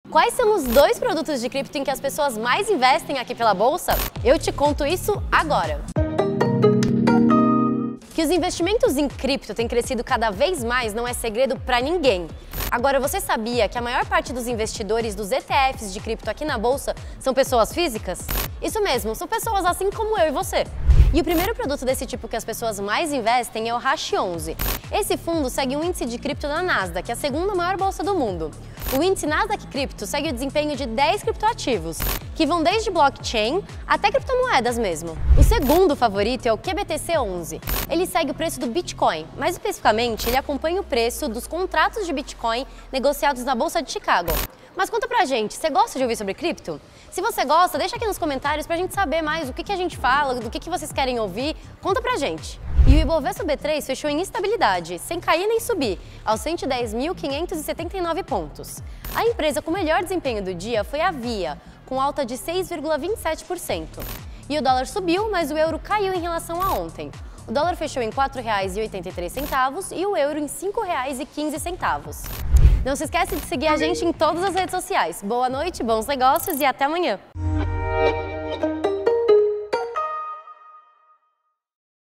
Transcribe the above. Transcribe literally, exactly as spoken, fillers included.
Quais são os dois produtos de cripto em que as pessoas mais investem aqui pela bolsa? Eu te conto isso agora. Que os investimentos em cripto têm crescido cada vez mais não é segredo para ninguém. Agora, você sabia que a maior parte dos investidores dos E T Fs de cripto aqui na bolsa são pessoas físicas? Isso mesmo, são pessoas assim como eu e você. E o primeiro produto desse tipo que as pessoas mais investem é o Hash onze. Esse fundo segue um índice de cripto da Nasdaq, que é a segunda maior bolsa do mundo. O índice Nasdaq Cripto segue o desempenho de dez criptoativos, que vão desde blockchain até criptomoedas mesmo. O segundo favorito é o Q B T C onze. Ele segue o preço do Bitcoin, mais especificamente ele acompanha o preço dos contratos de Bitcoin negociados na Bolsa de Chicago. Mas conta pra gente, você gosta de ouvir sobre cripto? Se você gosta, deixa aqui nos comentários pra gente saber mais o que, que a gente fala, do que, que vocês querem ouvir, conta pra gente. E o Ibovespa B três fechou em estabilidade, sem cair nem subir, aos cento e dez mil quinhentos e setenta e nove pontos. A empresa com o melhor desempenho do dia foi a Via, com alta de seis vírgula vinte e sete por cento. E o dólar subiu, mas o euro caiu em relação a ontem. O dólar fechou em quatro reais e oitenta e três centavos e o euro em cinco reais e quinze centavos. Não se esquece de seguir a gente em todas as redes sociais. Boa noite, bons negócios e até amanhã!